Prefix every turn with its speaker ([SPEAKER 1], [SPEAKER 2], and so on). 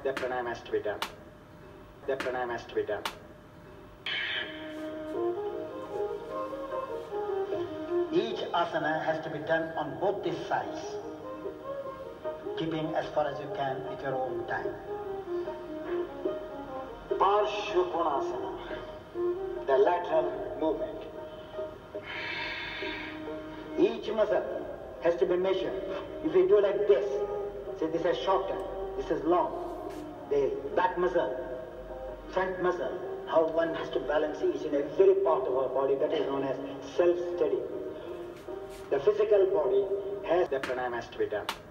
[SPEAKER 1] The pranayama has to be done. The pranayama has to be done. Each asana has to be done on both these sides, keeping as far as you can with your own time. Parsvakona, the lateral movement. Each muscle has to be measured. If you do like this, say this is shorter, this is long. The back muscle, front muscle, how one has to balance each and every part of our body, that is known as self-study. The physical body has the pranayama has to be done.